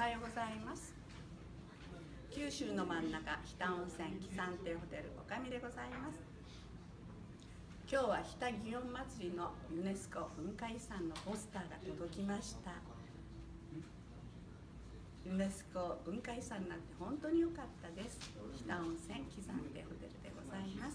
はようございます。九州の真ん中、日田温泉喜山亭ホテル女将でございます。今日は日田祇園祭のユネスコ文化遺産のポスターが届きました。ユネスコ文化遺産なんて本当に良かったです。日田温泉喜山亭ホテルでございます。